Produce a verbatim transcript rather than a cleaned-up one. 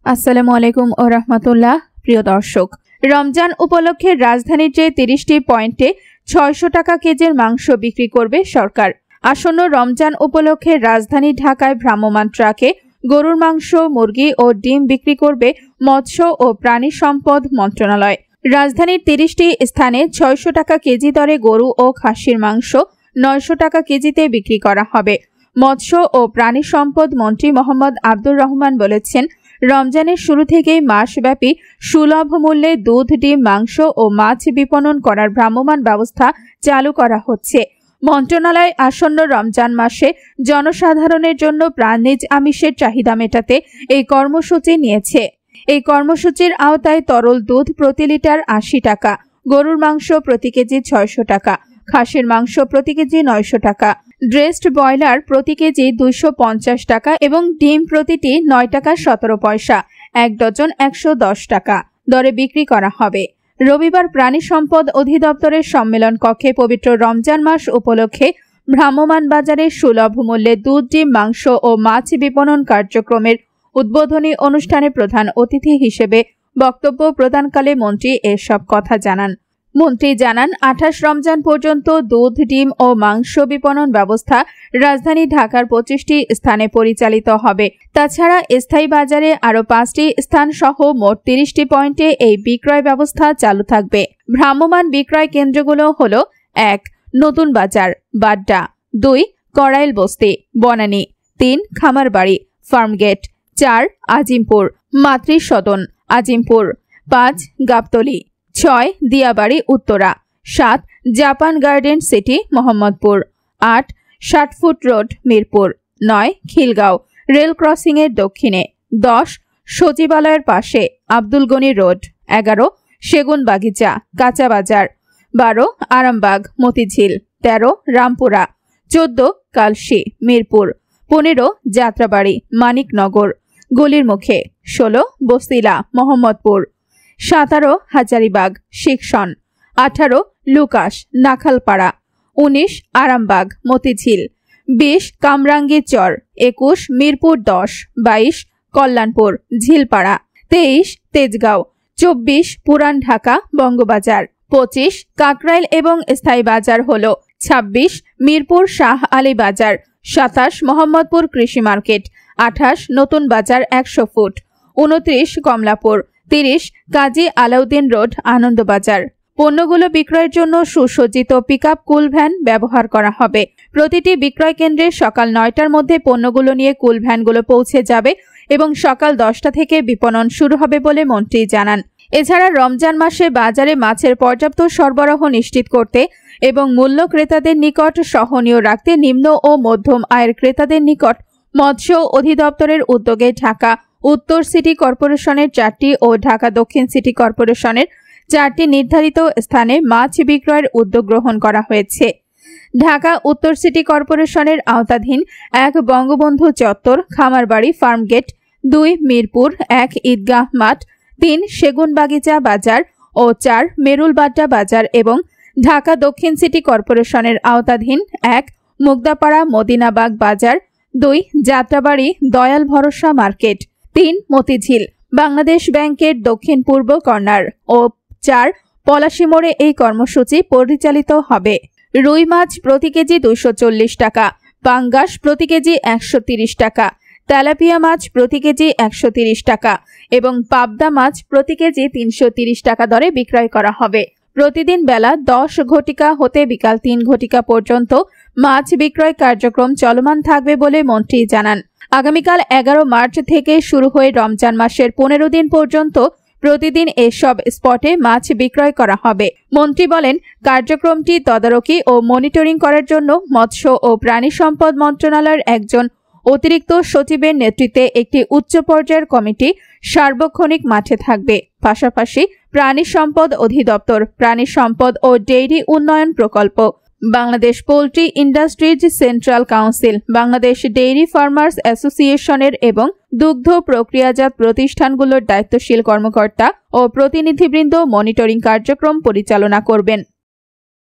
আসসালামু আলাইকুম ও রাহমাতুল্লাহ। প্রিয় দর্শক, রমজান উপলক্ষে রাজধানীর যে তিরিশটি পয়েন্টে ছয়শো টাকা কেজির মাংস বিক্রি করবে সরকার। আসন্ন রমজান উপলক্ষে রাজধানী ঢাকায় ভ্রাম্যমাণ ট্রাকে গরুর মাংস, মুরগি ও ডিম বিক্রি করবে মৎস্য ও প্রাণী সম্পদ মন্ত্রণালয়। রাজধানীর তিরিশটি স্থানে ছয়শো টাকা কেজি দরে গরু ও খাসির মাংস নয়শো টাকা কেজিতে বিক্রি করা হবে। মৎস্য ও প্রাণী সম্পদ মন্ত্রী মোহাম্মদ আব্দুর রহমান বলেছেন, রমজানের শুরু থেকেই মাসব্যাপী সুলভ মূল্যে দুধ, ডিম, মাংস ও মাছ বিপণন করার ভ্রাম্যমাণ ব্যবস্থা চালু করা হচ্ছে। মন্ত্রণালয় আসন্ন রমজান মাসে জনসাধারণের জন্য প্রাণীজ আমিষের চাহিদা মেটাতে এই কর্মসূচি নিয়েছে। এই কর্মসূচির আওতায় তরল দুধ প্রতি লিটার আশি টাকা, গরুর মাংস প্রতি কেজি ছয়শো টাকা, খাসির মাংস প্রতি কেজি নয়শো টাকা, ড্রেসড ব্রয়লার প্রতি কেজি দুইশো পঞ্চাশ টাকা এবং ডিম প্রতিটি নয় টাকা সতেরো পয়সা, এক ডজন একশো দশ টাকা দরে বিক্রি করা হবে। রবিবার প্রাণী সম্পদ অধিদপ্তরের সম্মেলন কক্ষে পবিত্র রমজান মাস উপলক্ষে ভ্রাম্যমাণ বাজারে সুলভ মূল্যে দুধ, ডিম, মাংস ও মাছ বিপণন কার্যক্রমের উদ্বোধনী অনুষ্ঠানে প্রধান অতিথি হিসেবে বক্তব্য প্রদানকালে মন্ত্রী এসব কথা জানান। মন্ত্রী জানান, আঠাশ রমজান পর্যন্ত দুধ, ডিম ও মাংস বিপণন ব্যবস্থা রাজধানী ঢাকার পঁচিশটি স্থানে পরিচালিত হবে। তাছাড়া স্থায়ী বাজারে আরও পাঁচটি স্থান সহ মোট তিরিশটি পয়েন্টে এই বিক্রয় ব্যবস্থা চালু থাকবে। ভ্রাম্যমাণ বিক্রয় কেন্দ্রগুলো হল এক নতুন বাজার, বাড্ডা; দুই কড়াইল বস্তি, বনানী; তিন খামারবাড়ি, ফার্মগেট; চার আজিমপুর, মাতৃসদন, আজিমপুর; পাঁচ গাবতলী; ছয় দিয়াবাড়ি উত্তরা; সাত জাপান গার্ডেন সিটি, মোহাম্মদপুর; আট ষাট ফুট রোড, মিরপুর; নয় খিলগাঁও রেল ক্রসিং এর দক্ষিণে; দশ সচিবালয়ের পাশে, আব্দুল গনি রোড; এগারো সেগুন বাগিচা, কাঁচা বাজার; বারো আরামবাগ, মতিঝিল; তেরো রামপুরা; চোদ্দ কালশি, মিরপুর; পনেরো যাত্রাবাড়ি, মানিকনগর, গলির মুখে; ষোলো বস্তিলা, মোহাম্মদপুর; সতেরো হাজারিবাগ, শিকশন; আঠারো লুকাস, নাখালপাড়া; উনিশ আরামবাগ, মতিঝিল; বিশ কামরাঙ্গী চর; একুশ মিরপুর দশ; বাইশ কল্যাণপুর, ঝিলপাড়া; তেইশ তেজগাঁও; চব্বিশ পুরান ঢাকা, বঙ্গবাজার; পঁচিশ কাকরাইল এবং স্থায়ী বাজার হল ছাব্বিশ মিরপুর শাহ আলী বাজার; সাতাশ মোহাম্মদপুর কৃষি মার্কেট; আঠাশ নতুন বাজার একশো ফুট; উনত্রিশ কমলাপুর; তিরিশ কাজী আলাউদ্দিন রোড, আনন্দবাজার। পণ্যগুলো বিক্রয়ের জন্য সুসজ্জিত পিকআপ কুল ভ্যান ব্যবহার করা হবে। প্রতিটি বিক্রয় কেন্দ্রে সকাল নয়টার মধ্যে পণ্যগুলো নিয়ে কুল ভ্যানগুলো পৌঁছে যাবে এবং সকাল দশটা থেকে বিপণন শুরু হবে বলে মন্ত্রী জানান। এছাড়া রমজান মাসে বাজারে মাছের পর্যাপ্ত সরবরাহ নিশ্চিত করতে এবং মূল্য ক্রেতাদের নিকট সহনীয় রাখতে নিম্ন ও মধ্যম আয়ের ক্রেতাদের নিকট মৎস্য অধিদপ্তরের উদ্যোগে ঢাকা উত্তর সিটি কর্পোরেশনের চারটি ও ঢাকা দক্ষিণ সিটি কর্পোরেশনের চারটি নির্ধারিত স্থানে মাছ বিক্রয়ের উদ্যোগ গ্রহণ করা হয়েছে। ঢাকা উত্তর সিটি কর্পোরেশনের আওতাধীন এক বঙ্গবন্ধু চত্বর, খামারবাড়ি, ফার্মগেট; দুই মিরপুর; এক ঈদগাহ মাঠ; তিন সেগুনবাগিচা বাজার ও চার মেরুলবাড্ডা বাজার এবং ঢাকা দক্ষিণ সিটি কর্পোরেশনের আওতাধীন এক মুগদাপাড়া, মদিনাবাগ বাজার; দুই যাত্রাবাড়ি, দয়াল ভরসা মার্কেট; তিন মতিঝিল বাংলাদেশ ব্যাংকের দক্ষিণ পূর্ব কর্নার ও চার পলাশী মোড়ে এই কর্মসূচি পরিচালিত হবে। রুই মাছ প্রতি কেজি দুইশো চল্লিশ টাকা, পাঙ্গাস প্রতি কেজি একশো তিরিশ টাকা, তেলাপিয়া মাছ প্রতি কেজি একশো তিরিশ টাকা এবং পাবদা মাছ প্রতি কেজি তিনশো তিরিশ টাকা দরে বিক্রয় করা হবে। প্রতিদিন বেলা দশ ঘটিকা হতে বিকাল তিন ঘটিকা পর্যন্ত মাছ বিক্রয় কার্যক্রম চলমান থাকবে বলে মন্ত্রী জানান। আগামীকাল এগারো মার্চ থেকে শুরু হয়ে রমজান মাসের পনেরো দিন পর্যন্ত প্রতিদিন এসব স্পটে মাছ বিক্রয় করা হবে। মন্ত্রী বলেন, কার্যক্রমটি তদারকি ও মনিটরিং করার জন্য মৎস্য ও প্রাণী সম্পদ মন্ত্রণালয়ের একজন অতিরিক্ত সচিবের নেতৃত্বে একটি উচ্চ পর্যায়ের কমিটি সার্বক্ষণিক মাঠে থাকবে। পাশাপাশি প্রাণী সম্পদ অধিদপ্তর, প্রাণী সম্পদ ও ডেইরি উন্নয়ন প্রকল্প, Bangladesh poultry industries central council, Bangladesh dairy farmers অ্যাসোসিয়েশনের এবং দুগ্ধ প্রক্রিয়াজাত প্রতিষ্ঠানগুলোর দায়িত্বশীল কর্মকর্তা ও প্রতিনিধিবৃন্দ মনিটরিং কার্যক্রম পরিচালনা করবেন।